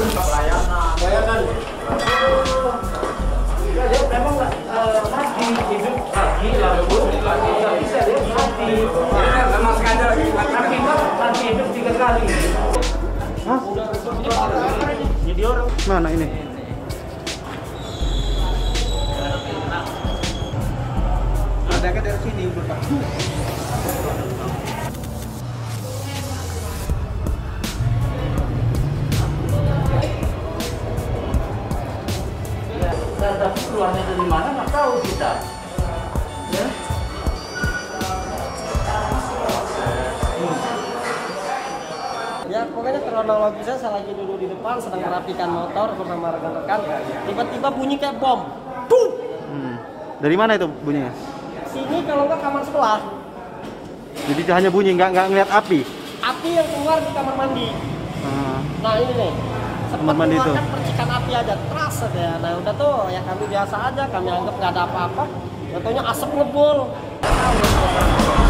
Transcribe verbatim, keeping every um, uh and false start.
Pelayanan. Pelayanan. Ya, dia memang mati hidup lagi lalu tapi saya lihat mati. Memang sengaja lagi mati mati hidup tiga kali. Hah? Jadi orang Mana ini? ada ke dari sini udah. Ya, tapi keluarnya dari mana nggak tahu kita. Ya. Ya pokoknya kronologisnya saya lagi duduk di depan sedang merapikan motor bersama rekan-rekan, tiba-tiba bunyi kayak bom. Tuh. Hmm. Dari mana itu bunyinya? Sini kalau nggak kamar sebelah. Jadi hanya bunyi, nggak nggak ngeliat api. Api yang keluar di kamar mandi. Hmm. Nah ini nih. Sempat Kamar mandi itu. mengeluarkan percikan api aja, teras aja. Nah udah tuh ya kami biasa aja, kami anggap nggak ada apa-apa. Contohnya asap ngebul.